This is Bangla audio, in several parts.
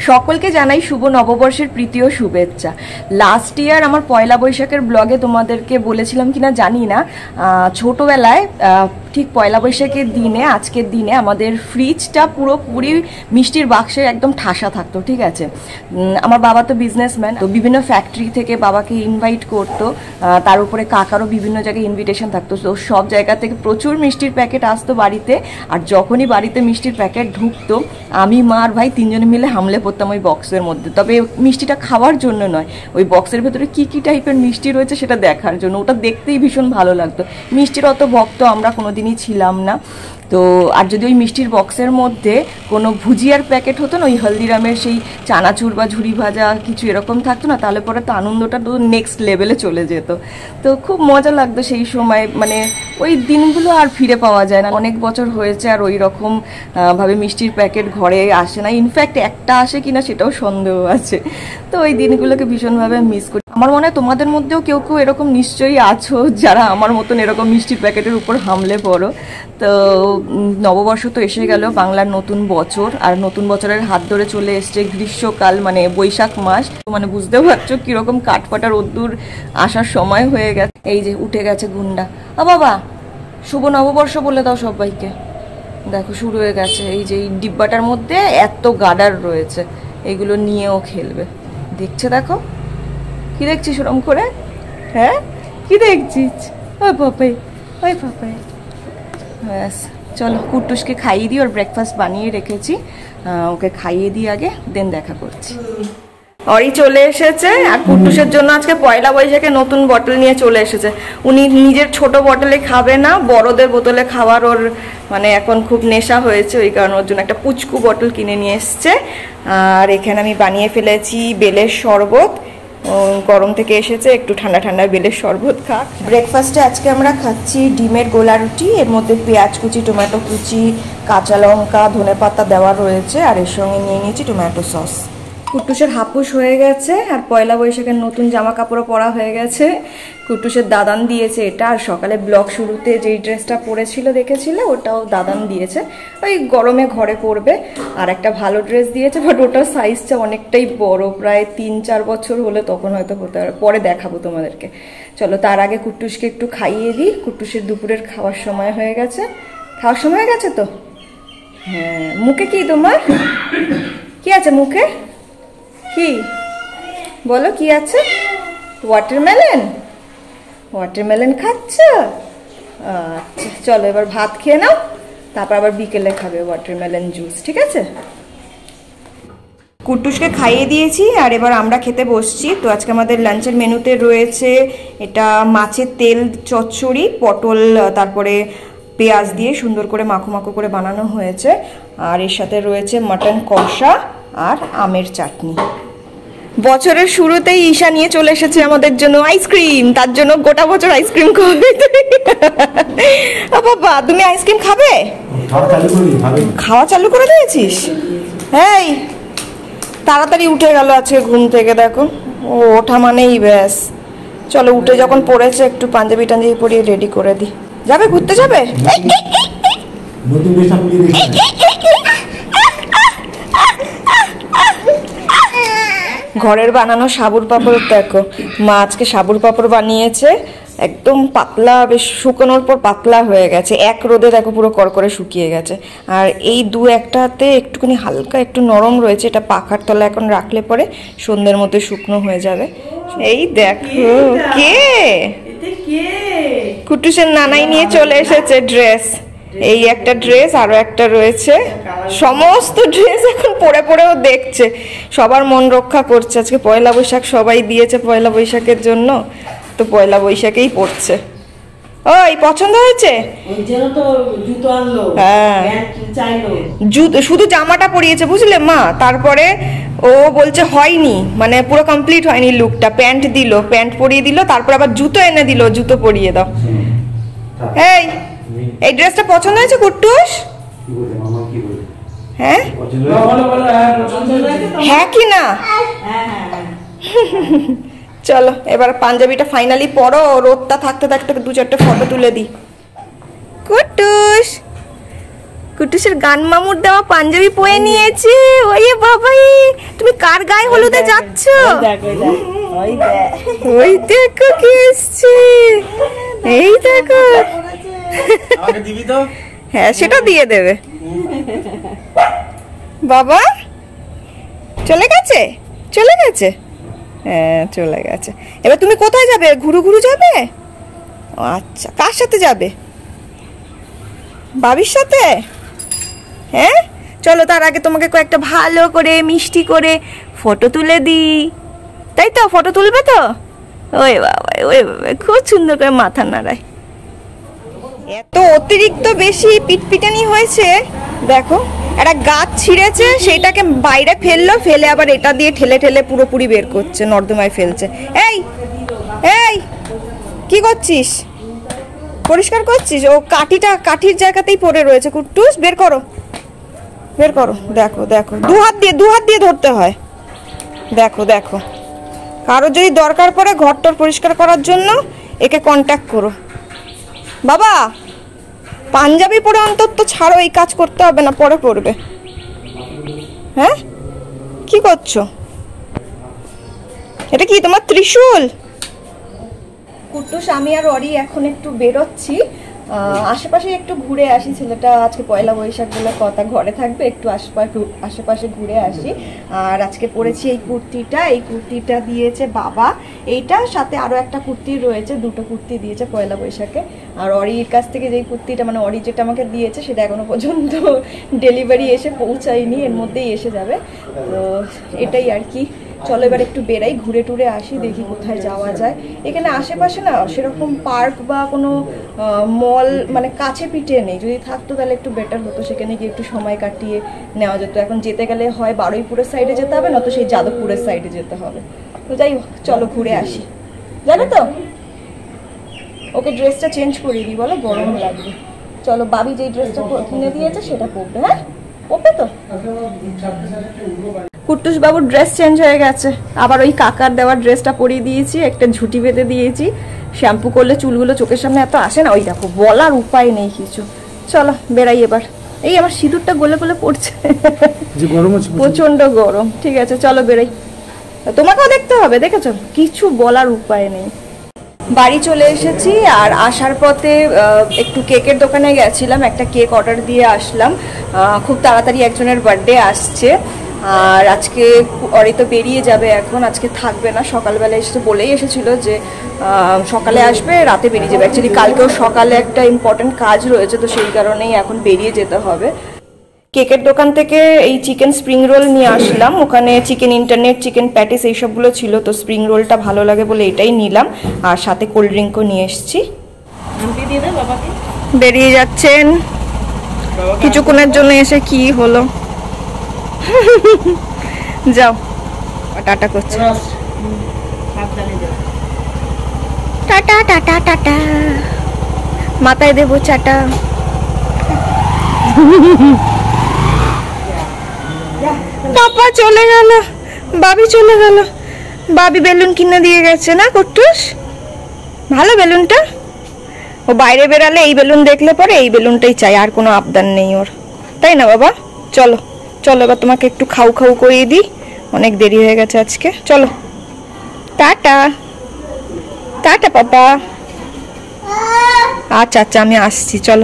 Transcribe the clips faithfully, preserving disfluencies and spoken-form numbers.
সকলকে জানাই শুভ নববর্ষের প্রীতি ও শুভেচ্ছা। লাস্ট ইয়ার আমার পয়লা বৈশাখের ব্লগে তোমাদেরকে বলেছিলাম কিনা জানি না, ছোটবেলায় ঠিক পয়লা বৈশাখের দিনে আজকের দিনে আমাদের ফ্রিজটা পুরোপুরি মিষ্টির বাক্সে একদম ঠাসা থাকতো। ঠিক আছে, আমার বাবা তো বিজনেসম্যান, তো বিভিন্ন ফ্যাক্টরি থেকে বাবাকে ইনভাইট করতো, তার উপরে কাকারও বিভিন্ন জায়গায় ইনভিটেশন থাকতো। তো সব জায়গা থেকে প্রচুর মিষ্টির প্যাকেট আসতো বাড়িতে, আর যখনই বাড়িতে মিষ্টির প্যাকেট ঢুকতো আমি মা আর ভাই তিনজনে মিলে হামলে পড়তাম ওই বক্সের মধ্যে। তবে মিষ্টিটা খাওয়ার জন্য নয়, ওই বক্সের ভেতরে কী কী টাইপের মিষ্টি রয়েছে সেটা দেখার জন্য। ওটা দেখতেই ভীষণ ভালো লাগতো। মিষ্টির অত ভক্ত আমরা কোনোদিনই ছিলাম না। তো আর যদি ওই মিষ্টির বক্সের মধ্যে কোনো ভুজিয়ার প্যাকেট হতো না, ওই হলদিরামের সেই চানাচুর বা ঝুড়ি ভাজা কিছু এরকম থাকতো না, তাহলে পরে তো আনন্দটা তো নেক্সট লেভেলে চলে যেত। তো খুব মজা লাগতো সেই সময়, মানে ওই দিনগুলো আর ফিরে পাওয়া যায় না। অনেক বছর হয়েছে আর ওই রকম ভাবে মিষ্টির প্যাকেট ঘরে আসে না। ইনফ্যাক্ট একটা আসে কিনা সেটাও সন্দেহ আছে। তো ওই দিনগুলোকে ভীষণভাবে মিস করি। আমার মনে হয় তোমাদের মধ্যেও কেউ কেউ এরকম নিশ্চয়ই আছো যারা আমার মতন এরকম মিষ্টির প্যাকেটের উপর হামলে পড়ো। তো নববর্ষ তো এসে গেল, বাংলার নতুন বছর, আর নতুন বছরের হাত ধরে চলে এসছে গ্রীষ্মকাল, মানে বৈশাখ মাস। মানে বুঝতেও পারছো কিরকম কাঠফাটা রোদ্দুর আসার সময় হয়ে গেছে। এই যে উঠে গেছে গুন্ডা। ও বাবা, শুভ নববর্ষ বলে দাও সবাইকে। দেখো শুরু হয়ে গেছে। এই যে এই ডিব্বাটার মধ্যে এত গার্ডার রয়েছে, এগুলো নিয়েও খেলবে। দেখছে, দেখো কি দেখছিস ওরম করে? হ্যাঁ, কি দেখছিস? ওই পাপাই, ওই পাপাই। ব্যাস, চলো কুট্টুসকে খাইয়ে দিই। ওর ব্রেকফাস্ট বানিয়ে রেখেছি, ওকে খাইয়ে দিই আগে, দেন দেখা করছি। অরি চলে এসেছে, আর কুট্টুসের জন্য আজকে পয়লা বৈশাখে নতুন বটল নিয়ে চলে এসেছে। উনি নিজের ছোট বটলে খাবে না, বড়দের বোতলে খাওয়ার ওর মানে এখন খুব নেশা হয়েছে, ওই কারণে ওর জন্য একটা পুচকু বটল কিনে নিয়ে এসছে। আর এখানে আমি বানিয়ে ফেলেছি বেলের শরবত। গরম থেকে এসেছে, একটু ঠান্ডা ঠান্ডা বেলের শরবত খাক। ব্রেকফাস্টে আজকে আমরা খাচ্ছি ডিমের গোলা রুটি, এর মধ্যে পেঁয়াজ কুচি, টমেটো কুচি, কাঁচা লঙ্কা, ধনেপাতা দেওয়া রয়েছে, আর এর সঙ্গে নিয়ে নিয়েছি টমেটো সস। কুট্টুসের হাপুস হয়ে গেছে, আর পয়লা বৈশাখের নতুন জামা কাপড়ও পরা হয়ে গেছে। কুট্টুসের দাদান দিয়েছে এটা, আর সকালে ব্লগ শুরুতে যেই ড্রেসটা পরেছিল দেখেছিলে ওটাও দাদান দিয়েছে, ওই গরমে ঘরে পরবে। আর একটা ভালো ড্রেস দিয়েছে, বাট ওটার সাইজটা অনেকটাই বড়, প্রায় তিন চার বছর হলে তখন হয়তো হতে পারে, পরে দেখাবো তোমাদেরকে। চলো তার আগে কুট্টুসকে একটু খাইয়ে দিই। কুট্টুসের দুপুরের খাওয়ার সময় হয়ে গেছে। খাওয়ার সময় হয়ে গেছে তো? হ্যাঁ। মুখে কি তোমার কি আছে? মুখে কি বলো, কি আছে? ওয়াটারমেলন। ওয়াটারমেলন খাচ্ছ? আচ্ছা, চলো এবার ভাত খেয়ে নাও, তারপর আবার বিকেলে খাবে ওয়াটারমেলন জুস। ঠিক আছে, কুট্টুসকে খাইয়ে দিয়েছি, আর এবার আমরা খেতে বসছি। তো আজকে আমাদের লাঞ্চের মেনুতে রয়েছে এটা মাছের তেল চচ্চড়ি, পটল তারপরে পেঁয়াজ দিয়ে সুন্দর করে মাখো মাখো করে বানানো হয়েছে, আর এর সাথে রয়েছে মাটন কষা আর আমের চাটনি। বছরের শুরুতেই ঈশা নিয়ে চলে এসেছে আমাদের জন্য আইসক্রিম, তার জন্য গোটা বছর আইসক্রিম খাবে। বাবা, তুমি আইসক্রিম খাবে? খাওয়া চালু করে দিয়েছিস? এই তাড়াতাড়ি উঠে গেল আজকে ঘুম থেকে, দেখো ও ওঠা মানেই ব্যাস। চলো উঠে যখন পড়েছে একটু পাঞ্জাবি টাঞ্জাবি পরিয়ে রেডি করে দিই। যাবে ঘুরতে যাবে? ঘরের বানানো সাবুর পাঁপড় দেখো, মা আজকে সাবুর পাঁপড় বানিয়েছে, একদম পাতলা, বেশ শুকানোর পর পাতলা হয়ে গেছে। এক রোদে দেখো পুরো করকরে শুকিয়ে গেছে। আর এই দু একটাতে একটুখানি হালকা একটু নরম রয়েছে, এটা পাখার তলা এখন রাখলে পরে সন্ধ্যের মধ্যে শুকনো হয়ে যাবে। এই দেখো কে, কুট্টুসের নানাই নিয়ে চলে এসেছে ড্রেস। এই একটা ড্রেস, আরো একটা রয়েছে, সমস্ত ড্রেস এখন পরে পরেও দেখছে, সবার মন রক্ষা করছে। আজকে পয়লা বৈশাখ সবাই দিয়েছে পয়লা বৈশাখের জন্য, তো পয়লা বৈশাখেই পড়ছে। ওই পছন্দ হয়েছে? হ্যাঁ, জুতো শুধু জামাটা পরিয়েছে বুঝলে মা, তারপরে ও বলছে হয়নি, মানে পুরো কমপ্লিট হয়নি লুকটা। প্যান্ট দিল, প্যান্ট পরিয়ে দিল, তারপর আবার জুতো এনে দিল, জুতো পরিয়ে দাও। এই এই ড্রেসটা পছন্দ হয়েছে কুট্টুস? হ্যাঁ হ্যাঁ কি না? চলো এবার পাঞ্জাবিটা ফাইনালি পরো, রোদটা থাকতে থাকতে দু চারটে ফটো তুলে দিই। কুট্টুস, কুট্টুসের গান মামুর দেওয়া পাঞ্জাবি পরে নিয়েছে। ওয়ে বাবাই, কার গায়ে হলুদে যাচ্ছ? ওই দেখো কি এসছে, এই দেখো। হ্যাঁ সেটা দিয়ে দেবে। বাবা চলে গেছে, চলে গেছে, হ্যাঁ চলে গেছে। এবার তুমি কোথায় যাবে? ঘুরু ঘুরু যাবে? আচ্ছা, কার সাথে যাবে? বাবির সাথে? হ্যাঁ চলো, তার আগে তোমাকে কয়েকটা ভালো করে মিষ্টি করে ফটো তুলে দিই, তাই তো? ফটো তুলবে তো? ওই বাবা, ওই বাবা, খুব সুন্দর করে মাথা নাড়ায়। এত অতিরিক্ত বেশি পিটপিটানি হয়েছে, দেখো একটা গাছ ছিঁড়েছে, সেটাকে বাইরে ফেললো, ফেলে আবার এটা দিয়ে ঠেলে ঠেলে পুরোপুরি বের করছে, নর্দমায় ফেলছে। এই এই কি করছিস? পরিষ্কার করছিস? ও কাঠিটা কাঠির জায়গাতেই পড়ে রয়েছে। কুট্টুস বের করো, বের করো। দেখো দেখো, দু হাত দিয়ে দু হাত দিয়ে ধরতে হয়। দেখো দেখো, কারো যদি দরকার পড়ে ঘরটর পরিষ্কার করার জন্য একে কন্ট্যাক্ট করো। বাবা পাঞ্জাবি পরে অন্তত ছাড়ো, এই কাজ করতে হবে না, পরে করবে। হ্যাঁ কি করছো? এটা কি তোমার ত্রিশূল? কুট্টুস, আমি আর অরি এখন একটু বেরোচ্ছি, আশেপাশে একটু ঘুরে আসি। ছেলেটা আজকে পয়লা বৈশাখ বলে কথা, ঘরে থাকবে, একটু আশেপাশে আশেপাশে ঘুরে আসি। আর আজকে পরেছি এই কুর্তিটা, এই কুর্তিটা দিয়েছে বাবা। এইটার সাথে আরও একটা কুর্তি রয়েছে, দুটো কুর্তি দিয়েছে পয়লা বৈশাখে। আর অরির কাছ থেকে যেই কুর্তিটা, মানে অরি যেটা আমাকে দিয়েছে, সেটা এখনো পর্যন্ত ডেলিভারি এসে পৌঁছায়নি, এর মধ্যেই এসে যাবে। তো এটাই আর কি। চলো এবার একটু বেরাই, ঘুরে টুরে আসি, দেখি কোথায় যাওয়া যায়। এখানে আশেপাশে না সেরকম পার্ক বা কোনো মল মানে কাছে পিঠে নেই, যদি থাকতো তাহলে একটু বেটার হতো, সেখানে গিয়ে একটু সময় কাটিয়ে নেওয়া যেত। এখন যেতে গেলে হয় বারুইপুরের সাইডে যেতে হবে, নয়তো সেই যাদবপুরের সাইডে যেতে হবে। তো যাই হোক, চলো ঘুরে আসি। জানো তো, ওকে ড্রেসটা চেঞ্জ করিয়ে দিই, বলো গরম লাগবে। চলো, বাবি যেই ড্রেসটা কিনে দিয়েছে সেটা পরবে। হ্যাঁ পরবে তো? কুট্টুস বাবুর ড্রেস চেঞ্জ হয়ে গেছে, আবার ওই কাকার দেওয়ার ড্রেসটা পরিয়ে দিয়েছি, একটা ঝুটি বেঁধে দিয়েছি। শ্যাম্পু করলে চুলগুলো চোখের সামনে এত আসে না, ওই দেখো, বলার উপায় নেই কিছু। চলো বেরাই এবার। এই আমার সিঁদুরটা গলে গলে পড়ছে, প্রচন্ড গরম। ঠিক আছে চলো বেরাই, তোমাকেও দেখতে হবে, দেখেছো? কিছু বলার উপায় নেই। বাড়ি চলে এসেছি, আর আসার পথে একটু কেকের দোকানে গেছিলাম, একটা কেক অর্ডার দিয়ে আসলাম। খুব তাড়াতাড়ি একজনের বার্থডে আসছে, আর আজকে অরি তো বেরিয়ে যাবে এখন, আজকে থাকবে না। সকালবেলা এসে বলেই এসেছিল যে সকালে আসবে, রাতে বেরিয়ে যাবে। অ্যাকচুয়ালি কালকেও সকালে একটা ইম্পর্টেন্ট কাজ রয়েছে, তো সেই কারণেই এখন বেরিয়ে যেতে হবে। কেকের দোকান থেকে এই চিকেন স্প্রিং রোল নিয়ে আসলাম, ওখানে চিকেন ইন্টারনেট, চিকেন প্যাটিস এইসবগুলো ছিল, তো স্প্রিং রোলটা ভালো লাগে বলে এটাই নিলাম, আর সাথে কোল্ড ড্রিঙ্কও নিয়ে এসেছি। বেরিয়ে যাচ্ছেন কিছুক্ষণের জন্য, এসে কি হলো? যাও, টাটা করছে। টাটা টাটা টাটা, মাথায় দেবো চাটা। পাপা চলে গেল, বাবি চলে গেল। বাবি বেলুন কিনে দিয়ে গেছে না কুট্টুস? ভালো বেলুনটা, ও বাইরে বেরালে এই বেলুন দেখলে পরে এই বেলুনটাই চাই, আর কোনো আবদার নেই ওর, তাই না বাবা? চলো চলো, এবার তোমাকে একটু খাউ খাউ করিয়ে দিই, অনেক দেরি হয়ে গেছে আজকে। চলো টাটা টাটা পাপা। আচ্ছা আচ্ছা, আমি আসছি, চলো।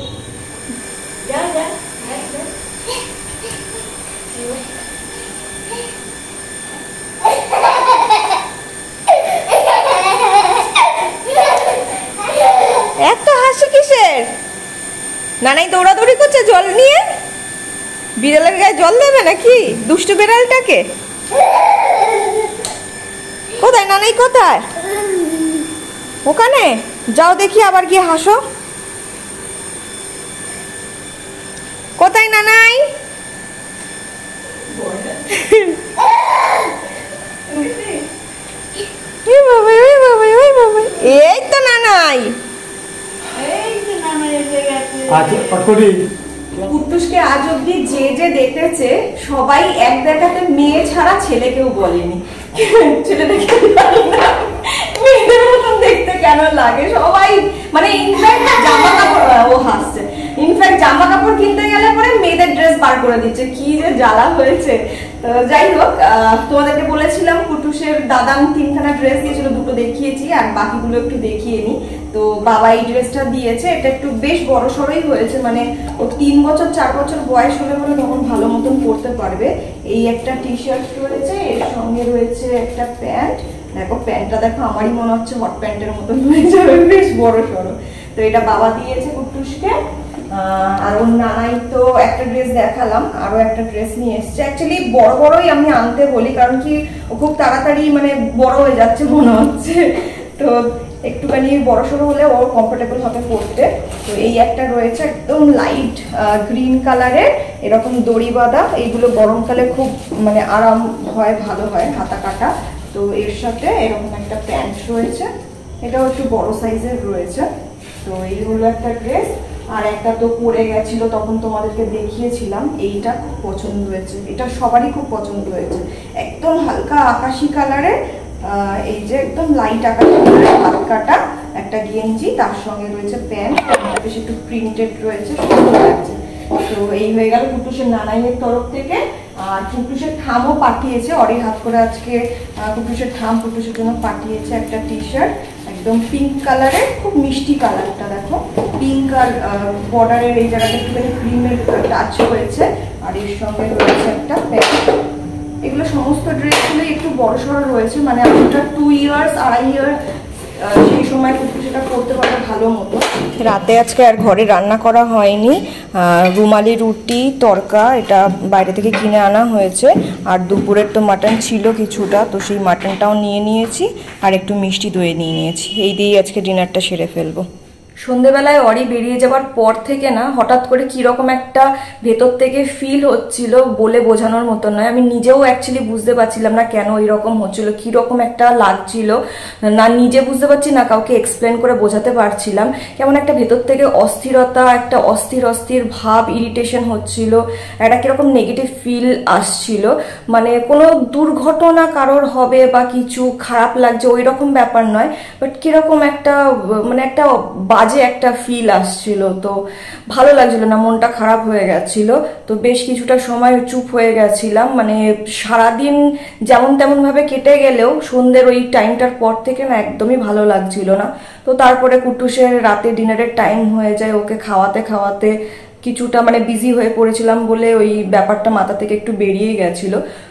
এত হাসি কিসের? নানাই দৌড়াদৌড়ি করছে জল নিয়ে, বিড়ালের গায়ে জল দেবে নাকি? দুষ্টু বিড়ালটাকে কোথায়? নানাই কোথায়? ওখানে যাও দেখি, আবার গিয়ে হাসো। কোথায় নানাই? এই তো নানাই। কুট্টুসকে আজ অব্দি যে যে দেখেছে সবাই এক দেখাতে মেয়ে ছাড়া ছেলে কেউ বলেনি। ছেলেটাকে মেয়েদের মতন দেখতে কেন লাগে সবাই, মানে ইনফ্যাক্ট জামা কাপড়, ও হাসছে, ইনফ্যাক্ট জামা কাপড় কিনতে গেলে পরে মেয়েদের ড্রেস বার করে দিচ্ছে, কি যে জ্বালা হয়েছে। তো যাই হোক, তোমাদেরকে বলেছিলাম কুটুসের দাদাম তিনখানা ড্রেস দিয়েছিল, দুটো দেখিয়েছি আর বাকিগুলো একটু দেখিয়ে নি। তো বাবা এই ড্রেসটা দিয়েছে, এটা একটু বেশ বড় সড়ই হয়েছে, মানে ও তিন বছর চার বছর বয়স হলে পরে তখন ভালো মতন পরতে পারবে। এই একটা টি শার্ট রয়েছে, এর সঙ্গে রয়েছে একটা প্যান্ট। দেখো প্যান্টটা দেখো, আমারই মনে হচ্ছে হট প্যান্টের মতন হয়ে যাবে, বেশ বড় সড়ো। তো এটা বাবা দিয়েছে কুটুসকে। আর ওর নানাই তো একটা ড্রেস দেখালাম, আরো একটা ড্রেস নিয়ে এসছে। অ্যাকচুয়ালি বড় বড়ই আমি আনতে বলি, কারণ কি ও খুব তাড়াতাড়ি মানে বড় হয়ে যাচ্ছে মনে হচ্ছে, তো একটুখানি বড় সড়ো হলে ও কমফোর্টেবল হবে পরতে। তো এই একটা রয়েছে একদম লাইট গ্রিন কালারের, এরকম দড়ি বাঁধা, এইগুলো গরমকালে খুব মানে আরাম হয়, ভালো হয় হাতা কাটা। তো এর সাথে এরকম একটা প্যান্ট রয়েছে, এটাও একটু বড় সাইজের রয়েছে। তো এই হলো একটা ড্রেস। আর একটা তো পরে গেছিল, তখন তোমাদেরকে দেখিয়েছিলাম, এইটা খুব পছন্দ হয়েছে, এটা সবারই খুব পছন্দ হয়েছে। একদম হালকা আকাশি কালারের, এই যে একদম লাইট আকাশি কালারের হালকাটা একটা গেঞ্জি, তার সঙ্গে রয়েছে প্যান্ট, প্যান্টটা বেশ একটু প্রিন্টেড রয়েছে, সুন্দর লাগছে। তো এই হয়ে গেল কুটুসের নানাইয়ের তরফ থেকে। আর কুটুসের ঠামও পাঠিয়েছে, অরি হাত করে আজকে কুটুসের ঠাম কুটুসের জন্য পাঠিয়েছে একটা টি শার্ট, একদম পিঙ্ক কালারের, খুব মিষ্টি কালারটা দেখো, পিঙ্ক আর বর্ডারের এই জায়গাটা একটুখানি ক্রিমের টাচ হয়েছে। আর এর সঙ্গে রয়েছে একটা প্যান্ট। এগুলো সমস্ত ড্রেসগুলোই একটু বড় সড়ো রয়েছে, মানে আপনার টু ইয়ার্স আড়াই ইয়ার সেই সময় কিন্তু সেটা করতে পারবে ভালো মতো। রাতে আজকে আর ঘরে রান্না করা হয়নি, রুমালি রুটি তরকা এটা বাইরে থেকে কিনে আনা হয়েছে। আর দুপুরের তো মাটন ছিল কিছুটা, তো সেই মাটনটাও নিয়ে নিয়েছি, আর একটু মিষ্টি দই নিয়ে নিয়েছি। এই দিয়েই আজকে ডিনারটা সেরে ফেলবো। সন্ধেবেলায় অরি বেরিয়ে যাবার পর থেকে না হঠাৎ করে কিরকম একটা ভেতর থেকে ফিল হচ্ছিল, বলে বোঝানোর মতো নয়। আমি নিজেও অ্যাকচুয়ালি বুঝতে পারছিলাম না কেন এরকম হচ্ছিল, কিরকম একটা লাগছিল, না নিজে বুঝতে পারছি না কাউকে এক্সপ্লেন করে বোঝাতে পারছিলাম। কেমন একটা ভেতর থেকে অস্থিরতা, একটা অস্থির অস্থির ভাব, ইরিটেশন হচ্ছিল, একটা কিরকম নেগেটিভ ফিল আসছিল। মানে কোনো দুর্ঘটনা কারোর হবে বা কিছু খারাপ লাগছে ওই রকম ব্যাপার নয়, বাট কিরকম একটা মানে একটা বাজে একটা ফিল আসছিল, তো ভালো লাগছিল না, মনটা খারাপ হয়ে গেছিল। তো বেশ কিছুটা সময় চুপ হয়ে গেছিলাম, মানে সারাদিন যেমন তেমন ভাবে কেটে গেলেও সন্ধ্যের ওই টাইমটার পর থেকে না একদমই ভালো লাগছিল না। তো তারপরে কুটুসের রাতে ডিনারের টাইম হয়ে যায়, ওকে খাওয়াতে খাওয়াতে কিছুটা মানে বিজি হয়ে পড়েছিলাম বলে ওই ব্যাপারটা মাথা থেকে একটু বেরিয়ে গেছিল।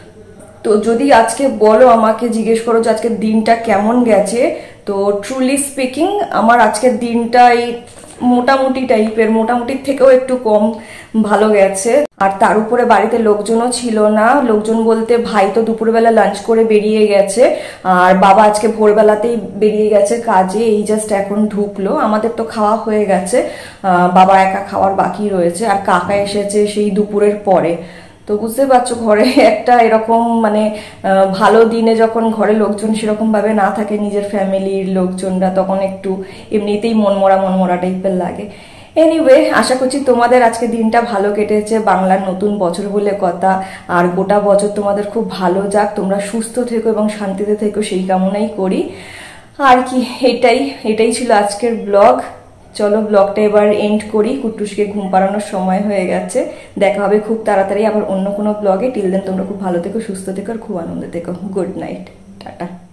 তো যদি আজকে বলো, আমাকে জিজ্ঞেস করো যে আজকের দিনটা কেমন গেছে, তো ট্রুলি স্পিকিং আমার আজকের দিনটাই মোটামুটি টাইপের, মোটামুটির থেকেও একটু কম ভালো গেছে। আর তার উপরে বাড়িতে লোকজনও ছিল না, লোকজন বলতে ভাই তো দুপুরবেলা লাঞ্চ করে বেরিয়ে গেছে, আর বাবা আজকে ভোরবেলাতেই বেরিয়ে গেছে কাজে, এই জাস্ট এখন ঢুকলো। আমাদের তো খাওয়া হয়ে গেছে, বাবা একা খাওয়ার বাকি রয়েছে, আর কাকা এসেছে সেই দুপুরের পরে। তো বুঝতে পারছো ঘরে একটা এরকম মানে ভালো দিনে যখন ঘরে লোকজন সেরকম ভাবে না থাকে, নিজের ফ্যামিলির লোকজনরা, তখন একটু এমনিতেই মনমরা মনমরা টাইপের লাগে। এনিওয়ে, আশা করছি তোমাদের আজকে দিনটা ভালো কেটেছে, বাংলার নতুন বছর বলে কথা। আর গোটা বছর তোমাদের খুব ভালো যাক, তোমরা সুস্থ থেকো এবং শান্তিতে থেকো, সেই কামনাই করি। আর কি, এটাই এটাই ছিল আজকের ব্লগ। চলো ব্লগটা এবার এন্ড করি, কুট্টুসকে ঘুম পাড়ানোর সময় হয়ে গেছে। দেখা হবে খুব তাড়াতাড়ি আবার অন্য কোনো ব্লগে। টিল দেন তোমরা খুব ভালো থেকো, সুস্থ থেকো, আর খুব আনন্দে থেকো। Good night, tata.